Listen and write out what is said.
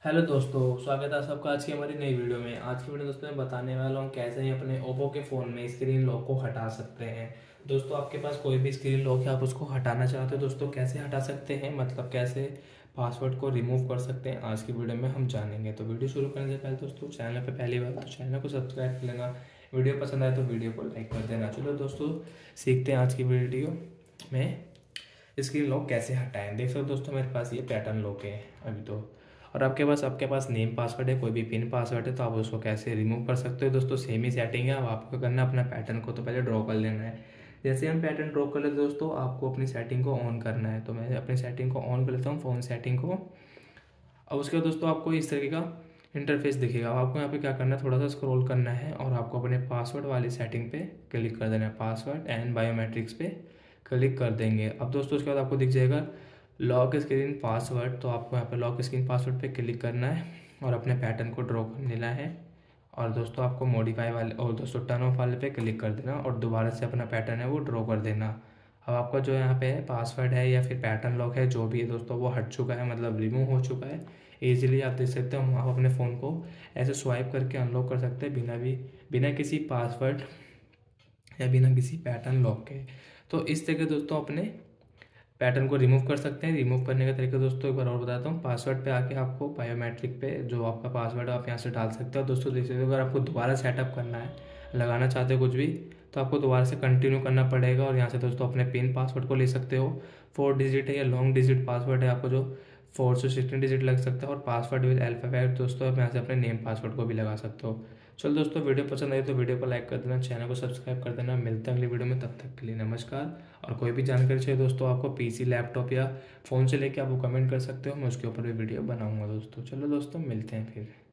Hello दोस्तों, स्वागत है सबका आज की हमारी नई वीडियो में। आज की वीडियो दोस्तों मैं बताने वाला हूँ कैसे ही अपने ओप्पो के फ़ोन में स्क्रीन लॉक को हटा सकते हैं। दोस्तों आपके पास कोई भी स्क्रीन लॉक है, आप उसको हटाना चाहते हो दोस्तों, कैसे हटा सकते हैं, मतलब कैसे पासवर्ड को रिमूव कर सकते हैं, आज की वीडियो में हम जानेंगे। तो वीडियो शुरू करने से पहले दोस्तों चैनल पर पहली बार तो चैनल को सब्सक्राइब कर लेना, वीडियो पसंद आए तो वीडियो को लाइक कर देना। चलो दोस्तों सीखते हैं आज की वीडियो में स्क्रीन लॉक कैसे हटाएं। देख सकते हो दोस्तों मेरे पास ये पैटर्न लॉक है अभी तो, और आपके पास नेम पासवर्ड है, कोई भी पिन पासवर्ड है, तो आप उसको कैसे रिमूव कर सकते हो दोस्तों। सेम ही सेटिंग है। अब आपको करना है अपना पैटर्न को तो पहले ड्रॉ कर लेना है। जैसे हम पैटर्न ड्रॉ कर लेते दोस्तों, आपको अपनी सेटिंग को ऑन करना है। तो मैं अपनी सेटिंग को ऑन कर लेता हूँ, फ़ोन सेटिंग को। अब उसके बाद दोस्तों आपको इस तरीके का इंटरफेस दिखेगा। अब आपको यहाँ पे क्या करना है, थोड़ा सा स्क्रॉल करना है और आपको अपने पासवर्ड वाली सेटिंग पे क्लिक कर देना है। पासवर्ड एंड बायोमेट्रिक्स पे क्लिक कर देंगे। अब दोस्तों उसके बाद आपको दिख जाएगा लॉक स्क्रीन पासवर्ड। तो आपको यहाँ पे लॉक स्क्रीन पासवर्ड पे क्लिक करना है और अपने पैटर्न को ड्रॉ कर लेना है। और दोस्तों आपको मॉडिफाई वाले और दोस्तों टर्न ऑफ वाले पे क्लिक कर देना और दोबारा से अपना पैटर्न है वो ड्रॉ कर देना। अब आपका जो यहाँ पे पासवर्ड है या फिर पैटर्न लॉक है जो भी है दोस्तों, वो हट चुका है, मतलब रिमूव हो चुका है। ईजिली आप देख सकते हो, आप अपने फ़ोन को ऐसे स्वाइप करके अनलॉक कर सकते हैं बिना किसी पासवर्ड या बिना किसी पैटर्न लॉक के। तो इस तरीके दोस्तों अपने पैटर्न को रिमूव कर सकते हैं। रिमूव करने का तरीका दोस्तों एक बार और बताता हूँ। पासवर्ड पे आके आपको बायोमेट्रिक पे जो आपका पासवर्ड है आप यहाँ से डाल सकते हो। दोस्तों देख सकते हो, अगर आपको दोबारा सेटअप करना है, लगाना चाहते हो कुछ भी, तो आपको दोबारा से कंटिन्यू करना पड़ेगा। और यहाँ से दोस्तों अपने पिन पासवर्ड को ले सकते हो। 4 डिजिट है या लॉन्ग डिजिट पासवर्ड है, आपको जो 4 से 16 डिजिट लग सकता है। और पासवर्ड विद अल्फ़ाबेट दोस्तों आप यहाँ से अपने नेम पासवर्ड को भी लगा सकते हो। चलो दोस्तों वीडियो पसंद आई तो वीडियो को लाइक कर देना, चैनल को सब्सक्राइब कर देना। मिलते हैं अगली वीडियो में, तब तक के लिए नमस्कार। और कोई भी जानकारी चाहिए दोस्तों आपको पीसी लैपटॉप या फ़ोन से लेके आप वो कमेंट कर सकते हो, मैं उसके ऊपर भी वीडियो बनाऊंगा दोस्तों। चलो दोस्तों मिलते हैं फिर।